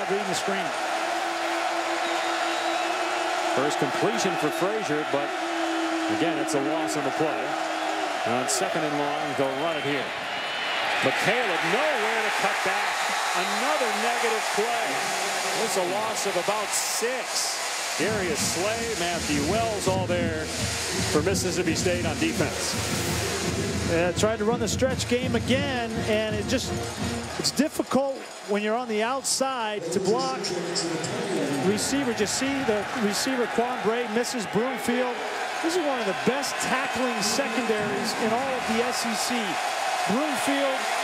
McCalebb reading the screen. First completion for Frazier, but again, it's a loss on the play. And on 2nd and long, they'll run it here. McCalebb nowhere to cut back. Another negative play. It's a loss of about 6. Darius Slay, Matthew Wells, all there for Mississippi State on defense. Tried to run the stretch game again, and it's difficult when you're on the outside to block. Receiver, just see the receiver, Quan Bray, misses Broomfield. This is one of the best tackling secondaries in all of the SEC. Broomfield